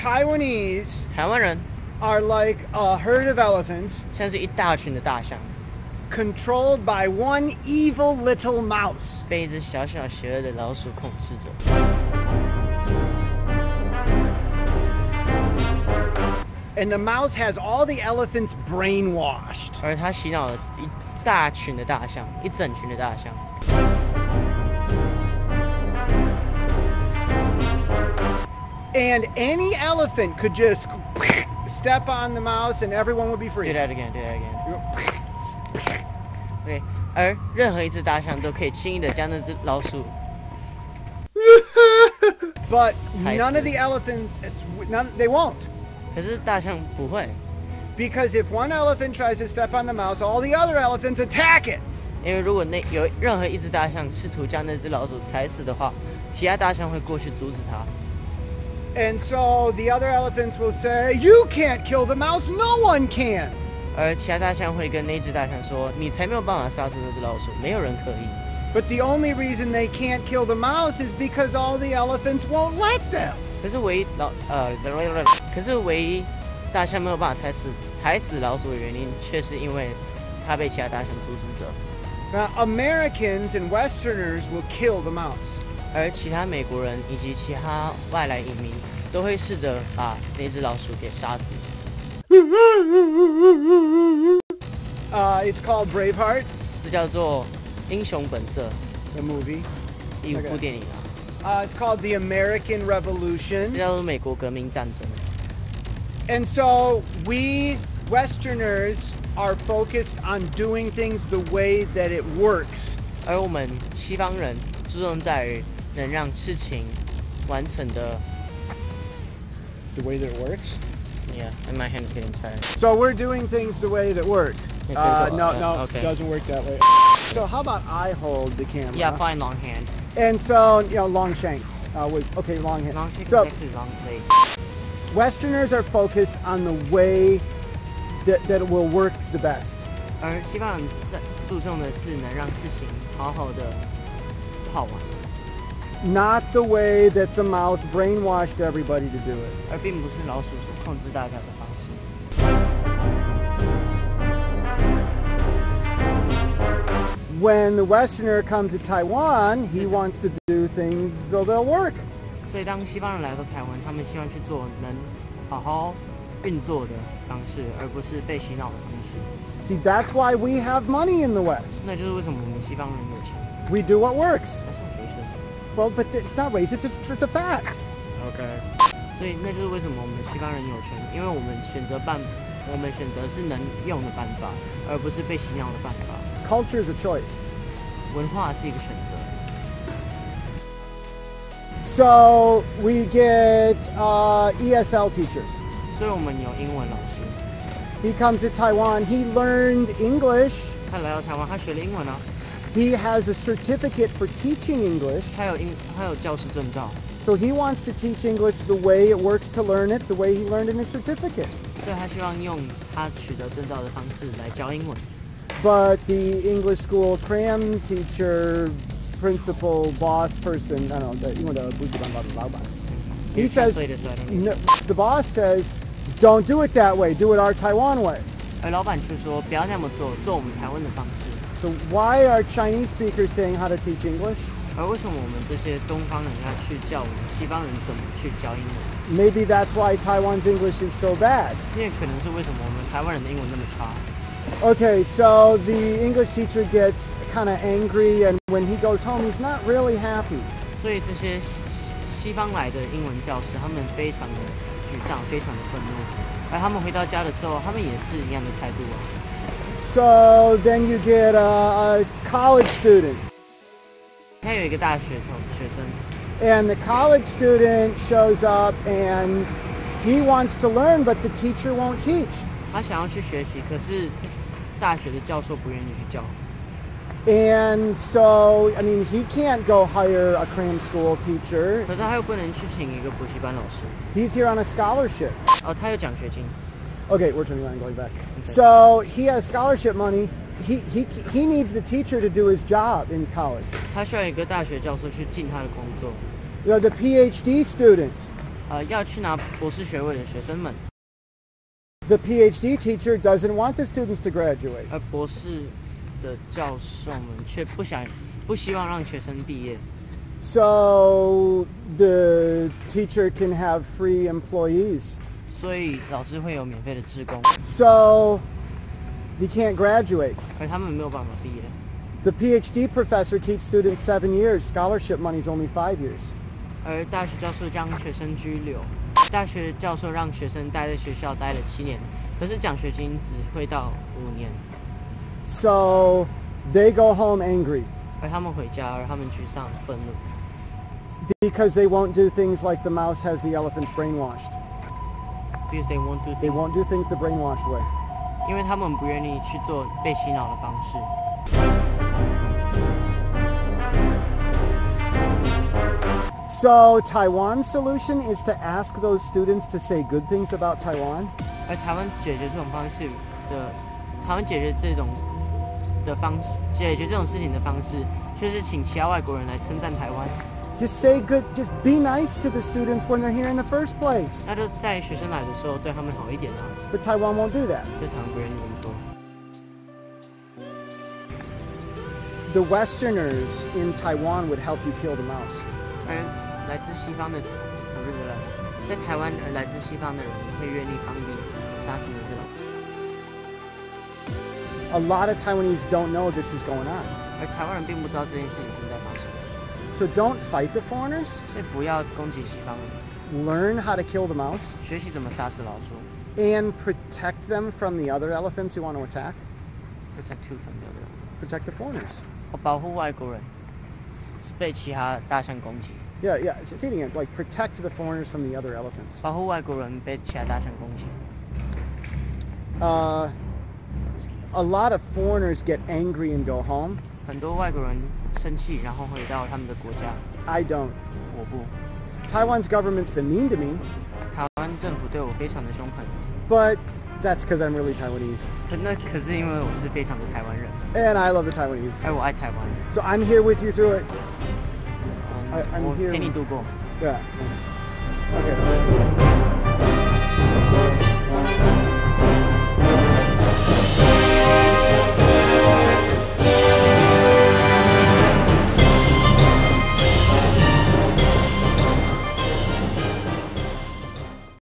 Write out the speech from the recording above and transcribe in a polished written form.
Taiwanese 台湾人 are like a herd of elephants 像是一大群的大象， controlled by one evil little mouse. 被一只小小邪恶的老鼠控制着。 And the mouse has all the elephants brainwashed. 而它洗脑了一大群的大象，一整群的大象。 And any elephant could just step on the mouse and everyone would be free. Do that again, do that again. OK， 而任何一只大象都可以轻易的将那只老鼠。 But none of the elephants, they won't. 可是大象不会， Because if one elephant tries to step on the mouse, all the other elephants attack it. 因为如果有任何一只大象试图将那只老鼠踩死的话，其他大象会过去阻止它。 And so the other elephants will say, "You can't kill the mouse, no one can." 而其他大象会跟那只大象说：“你才没有办法杀死那只老鼠，没有人可以。” But the only reason they can't kill the mouse is because all the elephants won't let them. 可是唯一大象没有办法踩死老鼠的原因，却是因为它被其他大象阻止着。 Now, Americans and Westerners will kill the mouse. 而其他美国人以及其他外来移民都会试着把那只老鼠给杀死。 It's called Braveheart, 这叫做英雄本色 the movie. 第5部电影啊， It's called the American 这 Revolution. 叫做美国革命战争。 And so we Westerners are focused on doing things the way that it works. 而我们西方人注重在于能让事情完成的。 The way that it works? Yeah, and my hand's getting tired. So we're doing things the way that work. No, okay. it doesn't work that way. So how about I hold the camera? Yeah, fine, long hand. And so, long shanks was, okay, long hand. Long hand, So actually long leg. Westerners are focused on the way that it will work the best. 而西方人注重的是能让事情好好的跑完， Not the way that the mouse brainwashed everybody to do it. 而并不是老鼠所控制大家的方式。 When the Westerner comes to Taiwan, he wants to do things so they'll work. 所以当西方人来到台湾，他们希望去做能好好运作的方式，而不是被洗脑的方式。 See, that's why we have money in the West. 那就是为什么我们西方人有钱。 We do what works. That's not racist. Well, but it's not racist, it's a fact. Okay. 所以那就是为什么我们西方人有钱，因为我们选择是能用的办法，而不是被洗脑的办法。 Culture is a choice. 文化是一个选择。 So we get ESL teacher. 所以我们有英文老师， He comes to Taiwan. He learned English. 他来到台湾，他学了英文啊， He has a certificate for teaching English. 他有教师证照， So he wants to teach English the way it works to learn it, the way he learned in his certificate. 所以他希望用他取得证照的方式来教英文。 But the English school cram teacher, principal, boss person, I don't know, he says, Translated, so I don't know. no, the boss says, don't do it that way, do it our Taiwan way. 而老板却说不要那么做，做我们台湾的方式。 So why are Chinese speakers saying how to teach English? 而为什么我们这些东方人要去教我们西方人怎么去教英文？ Maybe that's why Taiwan's English is so bad. 因为可能是为什么我们台湾人的英文那么差。 Okay, so the English teacher gets kind of angry, and when he goes home, he's not really happy. 所以这些西方来的英文教师，他们非常的沮丧，非常的愤怒。而他们回到家的时候，他们也是一样的态度啊。 So then you get a college student. 他有一个大学生， And the college student shows up and he wants to learn, but the teacher won't teach. 他想要去学习，可是大学的教授不愿意去教。 And so, I mean, he can't go hire a cram school teacher. 可是他又不能去请一个补习班老师。 He's here on a scholarship. 哦，他有奖学金。 Okay, we're turning around and going back. So he has scholarship money. He needs the teacher to do his job in college. 他需要一个大学教授去尽他的工作。 The PhD student, 要去拿博士学位的学生们， The PhD teacher doesn't want the students to graduate. 而博士的教授们却不希望让学生毕业， So the teacher can have free employees. 所以老师会有免费的志工， So they can't graduate. 而他们没有办法毕业。 The PhD professor keeps students 7 years. Scholarship money is only 5 years. 而大学教授将学生拘留，大学教授让学生待在学校待了7年，可是奖学金只会到5年， So they go home angry 而他们回家，而他们沮丧、愤怒， because they won't do things like the mouse has the elephants brainwashed. because they won't do They things， won't do things the brainwashed way. 因为他们不愿意去做被洗脑的方式。 So Taiwan's solution is to ask those students to say good things about Taiwan. 而台湾解决这种方式的，台湾解决这种事情的方式，就是请其他外国人来称赞台湾。 Just say good, just be nice to the students when they're here in the first place. 那就在学生来的时候对他们好一点啊， But Taiwan won't do that. 这台湾不愿意这么做。 The Westerners in Taiwan would help you kill the mouse. 而来自西方的，在台湾而来自西方的人会愿意帮你杀死你这种， A lot of Taiwanese don't know this is going on. 而台湾人并不知道这件事情正在发生， So don't fight the foreigners. 所以不要攻击西方人， Learn how to kill the mouse 学习怎么杀死老鼠 and protect them from the other elephants who want to attack. ，protect who from the other， Protect the foreigners. 保护外国人被其他大象攻击， Yeah, yeah. Say it again. Like protect the foreigners from the other elephants. 保护外国人被其他大象攻击。 A lot of foreigners get angry and go home. 很多外国人生气，然后回到他们的国家。 I don't. 我不， Taiwan's government's been mean to me, 台湾政府对我非常的凶狠， but that's because I'm really Taiwanese. 可是因为我是非常的台湾人， And I love the Taiwanese. 而我爱台湾， So I'm here with you through it. I'm 我 here. 陪你度过。 Yeah. Okay.